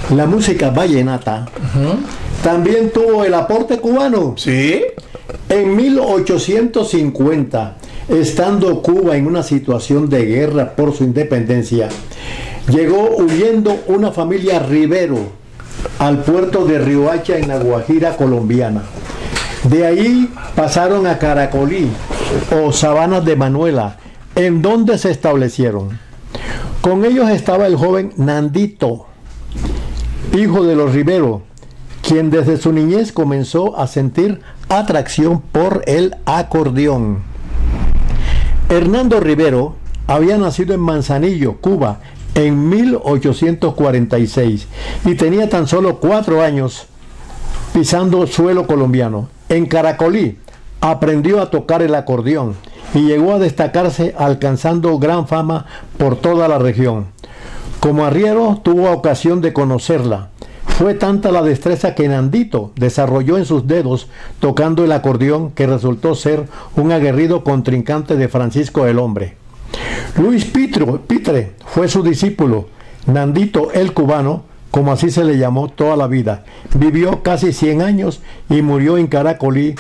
la música vallenata, también tuvo el aporte cubano. Sí. En 1850, estando Cuba en una situación de guerra por su independencia, llegó huyendo una familia Rivero al puerto de Riohacha en la Guajira colombiana. De ahí pasaron a Caracolí o Sabanas de Manuela, en donde se establecieron. Con ellos estaba el joven Nandito, hijo de los Rivero, quien desde su niñez comenzó a sentir atracción por el acordeón. Hernando Rivero había nacido en Manzanillo, Cuba, en 1846 y tenía tan solo 4 años pisando suelo colombiano. En Caracolí aprendió a tocar el acordeón y llegó a destacarse alcanzando gran fama por toda la región. Como arriero tuvo ocasión de conocerla. Fue tanta la destreza que Nandito desarrolló en sus dedos tocando el acordeón que resultó ser un aguerrido contrincante de Francisco el Hombre. Luis Pitre fue su discípulo. Nandito el cubano, como así se le llamó toda la vida, vivió casi 100 años y murió en Caracolí.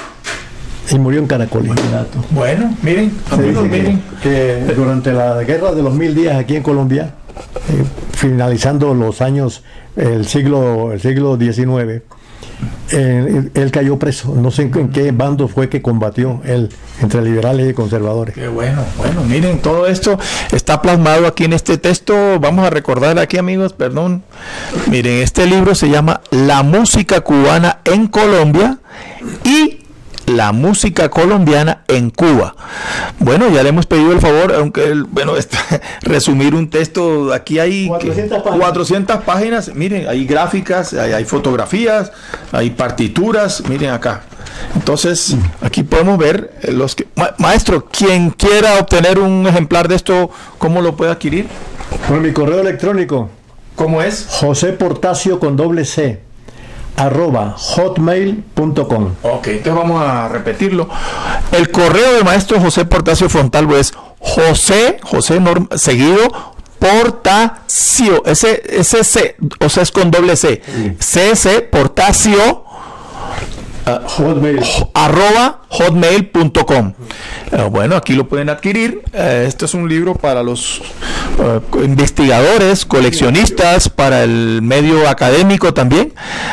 Bueno, miren, amigos, miren que durante la guerra de los 1000 días aquí en Colombia, finalizando los años, el siglo XIX, él cayó preso. No sé en qué bando fue que combatió él, entre liberales y conservadores. Qué bueno, miren, todo esto está plasmado aquí en este texto. Vamos a recordar aquí, amigos, perdón. Miren, este libro se llama La música cubana en Colombia y la música colombiana en Cuba. Bueno, ya le hemos pedido el favor, aunque resumir un texto, aquí hay 400 páginas. Miren, hay gráficas, hay fotografías, hay partituras, miren acá. Entonces, aquí podemos ver los que... Maestro, quien quiera obtener un ejemplar de esto, ¿cómo lo puede adquirir? Por mi correo electrónico. ¿Cómo es? José Portacio con doble C @hotmail.com. Ok, entonces vamos a repetirlo. El correo del maestro José Portacio Fontalvo es seguido Portacio, ese o sea, es con doble C, CC Portacio hotmail.com. Bueno, aquí lo pueden adquirir. Este es un libro para los investigadores, coleccionistas, para el medio académico también.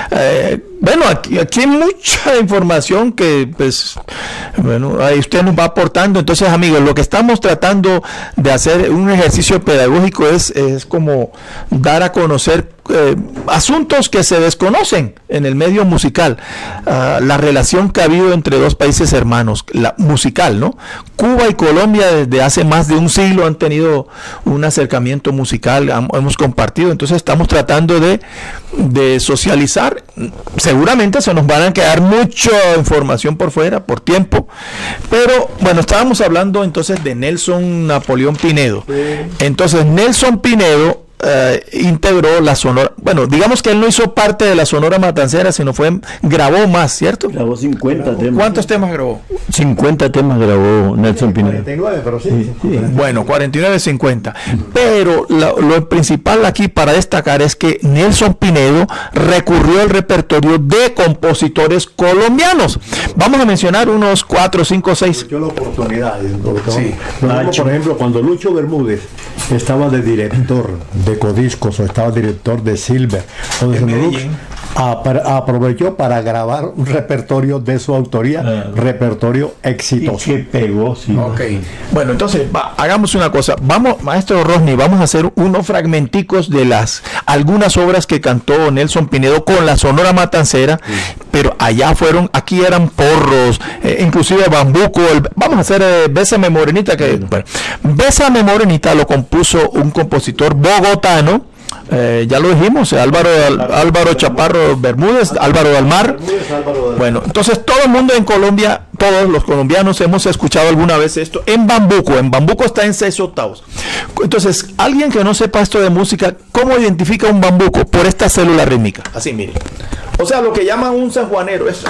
Bueno, aquí hay mucha información que, pues, bueno, ahí usted nos va aportando. Entonces, amigos, lo que estamos tratando de hacer, un ejercicio pedagógico, es como dar a conocer asuntos que se desconocen en el medio musical. La relación que ha habido entre dos países hermanos, la musical, ¿no? Cuba y Colombia desde hace más de un siglo han tenido un acercamiento musical, hemos compartido. Entonces estamos tratando de socializar. Seguramente se nos van a quedar mucha información por fuera, por tiempo, pero bueno, estábamos hablando entonces de Nelson Napoleón Pinedo. Entonces Nelson Pinedo integró la Sonora, bueno, digamos que él no hizo parte de la Sonora Matancera, sino grabó más, ¿cierto? Grabó 50 temas. ¿Cuántos temas grabó? 50 temas grabó Nelson Pinedo. 49, pero sí. Bueno, 49, 50. Pero lo principal aquí para destacar es que Nelson Pinedo recurrió al repertorio de compositores colombianos. Vamos a mencionar unos 4, 5, 6. Yo la oportunidad. Sí. Por ejemplo, cuando Lucho Bermúdez estaba de director de Codiscos o estaba director de Silver o de Sonolux, aprovechó para grabar un repertorio de su autoría, repertorio exitoso. Y que pegó, sí. Ok. Bueno, entonces hagamos una cosa. Vamos, maestro Rosny, vamos a hacer unos fragmenticos de algunas obras que cantó Nelson Pinedo con la Sonora Matancera, pero aquí eran porros, inclusive bambuco. Vamos a hacer Bésame Morenita, Bésame Morenita lo compuso un compositor bogotano. Ya lo dijimos, Álvaro Chaparro Bermúdez, Álvaro del Mar. Bueno, entonces todo el mundo en Colombia, todos los colombianos hemos escuchado alguna vez esto en bambuco. En bambuco está en 6/8. Entonces, alguien que no sepa esto de música, ¿cómo identifica un bambuco? Por esta célula rítmica. Así, miren. O sea, lo que llaman un sanjuanero, esto.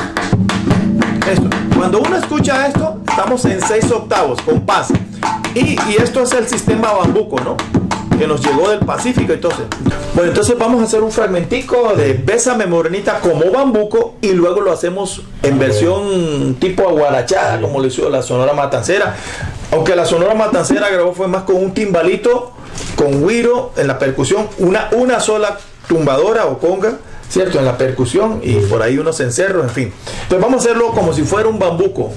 Cuando uno escucha esto, estamos en 6/8, compás. Y esto es el sistema bambuco, ¿no? que nos llegó del Pacífico. Entonces vamos a hacer un fragmentico de Bésame Morenita como bambuco, y luego lo hacemos en versión tipo aguarachada, como lo hizo la Sonora Matancera, aunque la Sonora Matancera grabó fue más con un timbalito, con güiro en la percusión, una sola tumbadora o conga, ¿cierto? En la percusión, y por ahí unos encerros, en fin. Entonces vamos a hacerlo como si fuera un bambuco.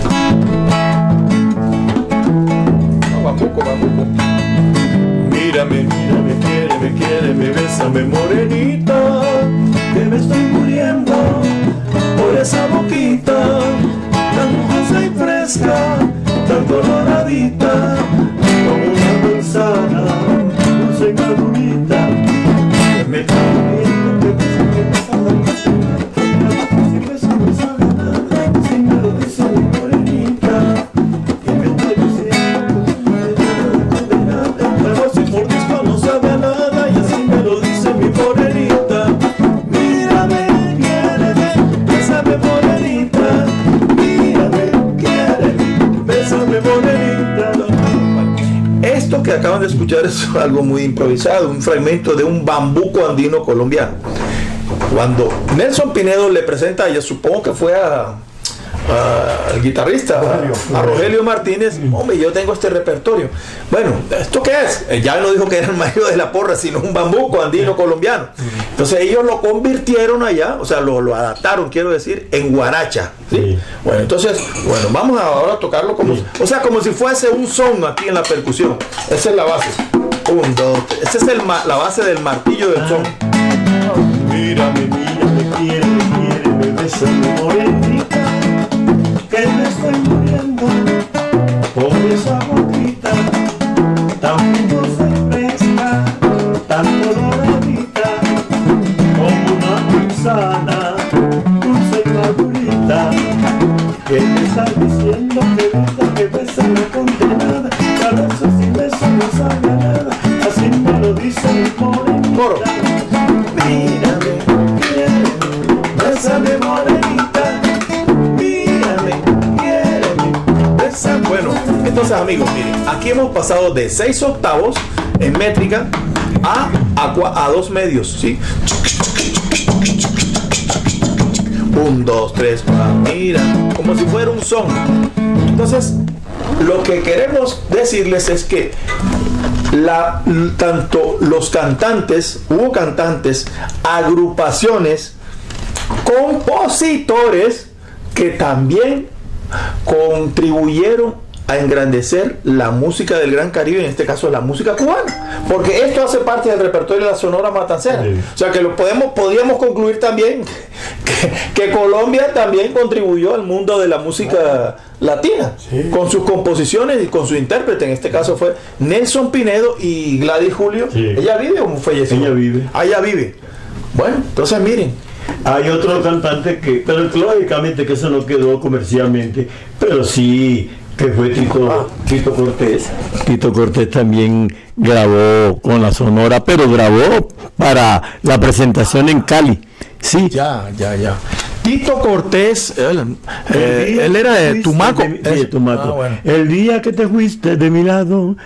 No, bambuco. Mírame, quiéreme, bésame morenita, que me estoy muriendo por esa boquita, tan dulce y fresca, tan coloradita, como una manzana, dulce y madurita, que me está muriendo, que me está dando si beso no sabe nada, si me lo dice mi morenita, que me estoy diciendo, pero si por disco no sabe nada, y así me lo dice mi morenita. Mírame, quiéreme, bésame morenita, mírame, quiéreme, bésame morenita. Esto que acaban de escuchar es algo muy improvisado, un fragmento de un bambuco andino colombiano. Cuando Nelson Pinedo le presenta, yo supongo que fue al guitarrista, a Rogelio Martínez, hombre, yo tengo este repertorio. Bueno, ¿esto qué es? Ya no dijo que era el Mario de la Porra, sino un bambuco andino colombiano. Entonces ellos lo convirtieron allá, o sea, lo adaptaron, quiero decir, en guaracha, ¿sí? Bueno, entonces, vamos ahora a tocarlo como, o sea, como si fuese un son aquí en la percusión. Esa es la base. 1, 2, 3. Esa es la base del martillo del son. Mírame, quiéreme, bésame morenita, que me estoy muriendo por esa boquita, tan dulce y fresca, tan coloradita, como una manzana, dulce y madurita, que me está diciendo que besa la condenada, cada beso sin beso no sabe a nada, así me lo dice mi morenita. Mírame, quiéreme, bésame morenita, bueno, entonces amigos, miren, aquí hemos pasado de 6 octavos en métrica a 2 medios, ¿sí? 1, 2, 3, 4, mira, como si fuera un son. Entonces, lo que queremos decirles es que tanto los cantantes, hubo cantantes, agrupaciones, compositores que también contribuyeron a engrandecer la música del Gran Caribe, en este caso la música cubana, porque esto hace parte del repertorio de la Sonora Matancera. Sí. O sea que podríamos concluir también que Colombia también contribuyó al mundo de la música latina, sí, con sus composiciones y con su intérprete. En este caso fue Nelson Pinedo y Gladys Julio. Sí. ¿Ella vive o falleció? Ella vive. Ella vive. Bueno, entonces miren. Hay otro cantante pero lógicamente que eso no quedó comercialmente, pero sí que fue Tito Cortés. Tito Cortés también grabó con la Sonora, pero grabó para la presentación en Cali. Sí. Ya. Tito Cortés, él era de Tumaco. De Tumaco. Bueno. El día que te fuiste de mi lado,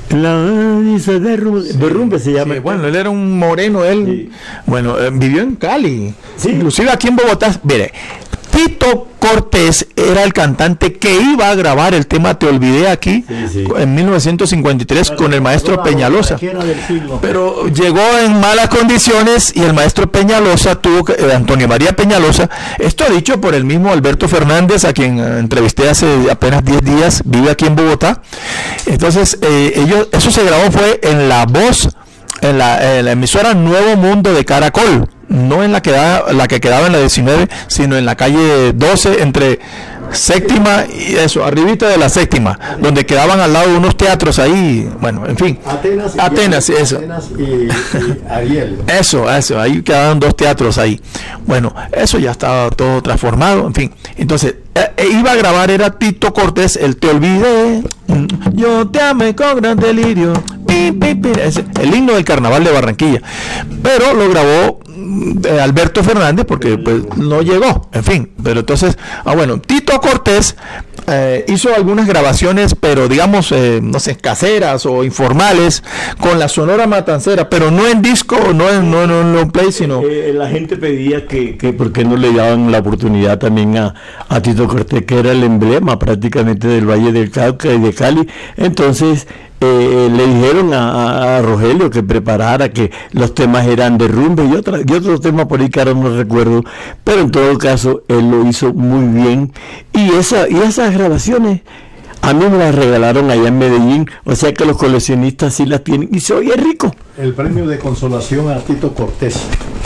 la derrumbe se llama. Sí, bueno, él era un moreno, Sí. Bueno, vivió en Cali, sí, inclusive aquí en Bogotá. Mire, Tito Cortés era el cantante que iba a grabar el tema Te Olvidé aquí, sí, en 1953 con el maestro Peñalosa, pero llegó en malas condiciones y el maestro Peñalosa Antonio María Peñalosa, esto dicho por el mismo Alberto Fernández, a quien entrevisté hace apenas 10 días, vive aquí en Bogotá. Entonces eso se grabó fue en La Voz, en la emisora Nuevo Mundo de Caracol, no en la que quedaba en la 19, sino en la calle 12 entre Séptima y eso, arribita de la Séptima, donde quedaban al lado unos teatros ahí, bueno, en fin, Atenas y Ariel. Eso, ahí quedaban 2 teatros ahí. Bueno, eso ya estaba todo transformado, en fin. Entonces, iba a grabar, era Tito Cortés, el Te Olvidé, yo te amé con gran delirio, el himno del Carnaval de Barranquilla, pero lo grabó Alberto Fernández, porque pues no llegó, en fin. Pero entonces, bueno, Tito Cortés hizo algunas grabaciones, pero digamos, no sé, caseras o informales, con la Sonora Matancera, pero no en disco, no en long play, sino... la gente pedía que por qué no le daban la oportunidad también a Tito Cortés, que era el emblema prácticamente del Valle del Cauca y de Cali. Entonces le dijeron a Rogelio que preparara, que los temas eran de rumbe y otros temas por ahí que ahora no recuerdo, pero en todo caso él lo hizo muy bien, y esas grabaciones a mí me las regalaron allá en Medellín, o sea que los coleccionistas sí las tienen y se oye rico. El premio de consolación a Tito Cortés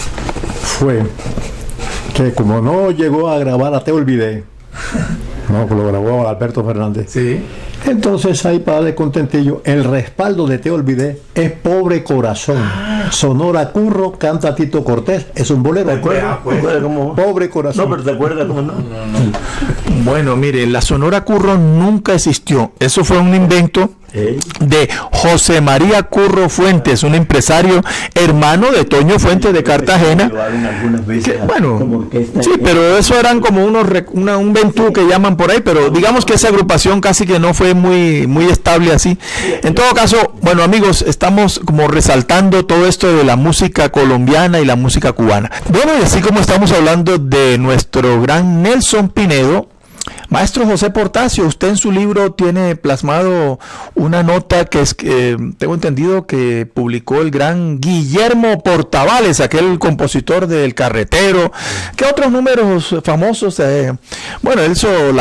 fue que como no llegó a grabar a Te Olvidé, no, lo grabó Alberto Fernández. Sí. Entonces ahí para darle contentillo, el respaldo de Te Olvidé es Pobre Corazón. Sonora Curro canta Tito Cortés, es un bolero. ¿Te acuerdas? Pobre Corazón. No, pero ¿te acuerdas cómo no? Bueno, mire, la Sonora Curro nunca existió. Eso fue un invento de José María Curro Fuentes, un empresario hermano de Toño Fuentes de Cartagena. Que, bueno, sí, pero eso eran como un ventú que llaman por ahí, pero digamos que esa agrupación casi que no fue muy estable así. En todo caso, bueno, amigos, estamos como resaltando todo esto de la música colombiana y la música cubana. Bueno, y así como estamos hablando de nuestro gran Nelson Pinedo, maestro José Portacio, usted en su libro tiene plasmado una nota que es, tengo entendido que publicó el gran Guillermo Portavales, aquel compositor del Carretero. ¿Qué otros números famosos? Bueno, eso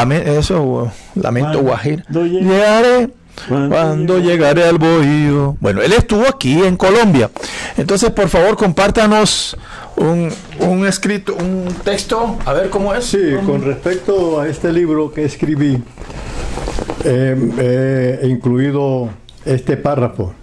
Lamento Guajira. Llegaré cuando llegaré al Bohío. Bueno, él estuvo aquí en Colombia. Entonces, por favor, compártanos un escrito, un texto, a ver cómo es. Sí, con respecto a este libro que escribí, he incluido este párrafo.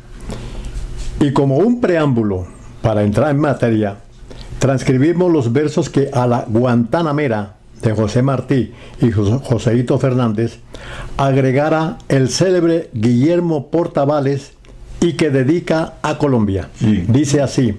Y como un preámbulo para entrar en materia, transcribimos los versos que a la Guantanamera de José Martí y Joséito Fernández agregara el célebre Guillermo Portavales y que dedica a Colombia. Sí. Dice así,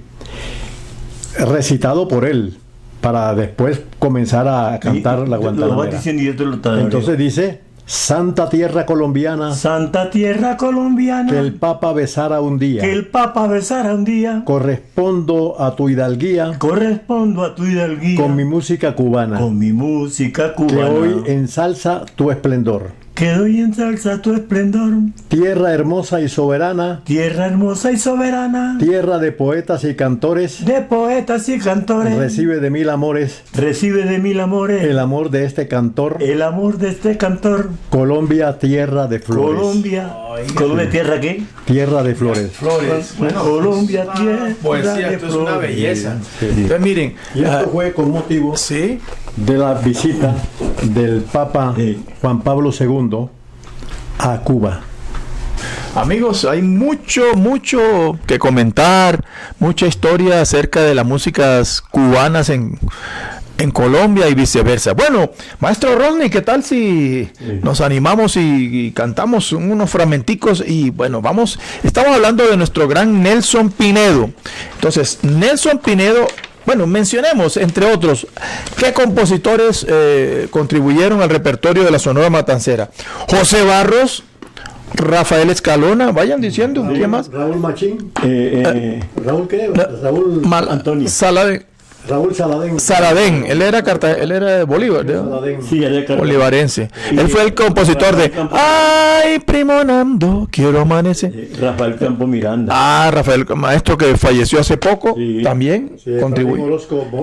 recitado por él, para después comenzar a cantar la Guantanamera. Entonces dice: Santa tierra colombiana, Santa tierra colombiana, que el Papa besara un día, que el Papa besara un día, correspondo a tu hidalguía, correspondo a tu hidalguía, con mi música cubana, con mi música cubana, que hoy ensalza tu esplendor. Que hoy ensalza tu esplendor. Tierra hermosa y soberana, tierra hermosa y soberana, tierra de poetas y cantores, de poetas y cantores, recibe de mil amores, recibe de mil amores, el amor de este cantor, el amor de este cantor. Colombia, tierra de flores. Colombia, ¿Colombia tierra qué? Tierra de flores. Flores. Bueno, Colombia, tierra poesía, de esto flores. es una belleza. Sí. Entonces, miren, Y esto fue con motivo de la visita del Papa Juan Pablo II a Cuba. Amigos, hay mucho que comentar, mucha historia acerca de las músicas cubanas en Colombia y viceversa. Bueno, maestro Rodney, ¿qué tal si nos animamos y cantamos unos fragmenticos? Y bueno, estamos hablando de nuestro gran Nelson Pinedo. Entonces, Nelson Pinedo, bueno, mencionemos, entre otros, qué compositores contribuyeron al repertorio de la Sonora Matancera. José Barros, Rafael Escalona, vayan diciendo, ¿qué más? Raúl Machín. ¿Raúl qué? Raúl Antonio. Raúl Saladén, él era de Bolívar, ¿no? Sí, él era bolivarense. Él fue el compositor de Ay, primo Nando, quiero amanecer. Rafael Campo Miranda. Rafael, maestro que falleció hace poco, también contribuyó.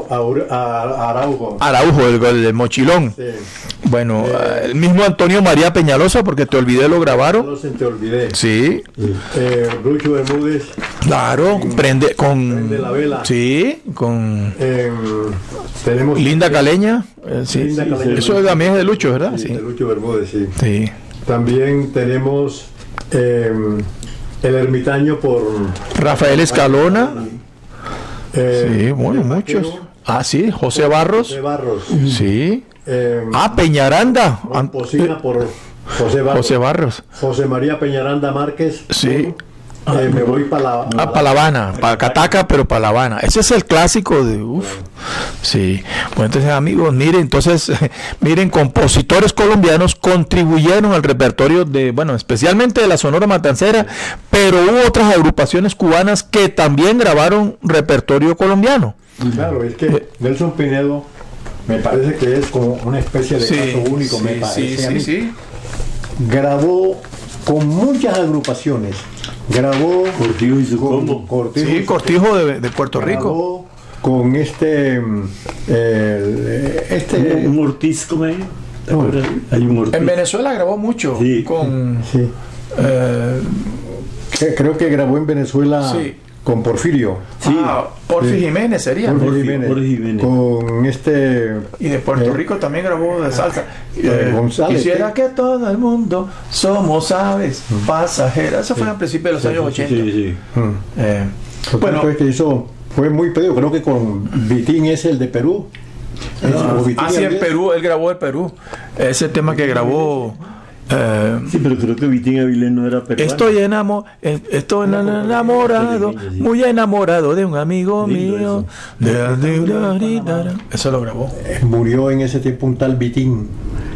Araujo, el mochilón. Sí. Bueno, el mismo Antonio María Peñalosa, porque Te Olvidé lo grabaron. Te Olvidé. Sí. Lucho Bermúdez. Claro, prende la vela. Sí, con tenemos Linda Caleña. Sí, Linda Caleña. Eso también es de Lucho, ¿verdad? Sí, de Lucho Bermúdez, sí. Sí. También tenemos El Ermitaño por Rafael Escalona. Sí, bueno, muchos. Vaquero. Sí, José Barros. Sí. Peñaranda. Cocina por José Barros. José Barros. José María Peñaranda Márquez. Sí. Me voy para La Habana, para Cataca, pero para La Habana. Ese es el clásico de sí. Bueno, entonces amigos, miren, compositores colombianos contribuyeron al repertorio de, bueno, especialmente de la Sonora Matancera, pero hubo otras agrupaciones cubanas que también grabaron repertorio colombiano. Claro, es que Nelson Pinedo me parece que es como una especie de caso único, me parece a mí. Grabó con muchas agrupaciones. Grabó Cortijo y su combo. Cortijo de Puerto Rico. Con un Ortiz, ¿cómo es? Hay un Ortiz. En Venezuela grabó mucho. Sí. Creo que grabó en Venezuela con Porfirio. Porfi Jiménez sería. Porfi Jiménez. Con y de Puerto Rico también grabó de salsa. González. Quisiera que todo el mundo somos aves pasajeras. Eso fue a principios de los años 80. Bueno, fue muy pedido. Creo que con Vitín es el de Perú. En Perú, él grabó el Perú. Ese tema que grabó. Sí, pero creo que Vitín Avilés no era peruano. Estoy enamorado, muy enamorado de un amigo mío. Eso lo grabó. Murió en ese tiempo un tal Vitín.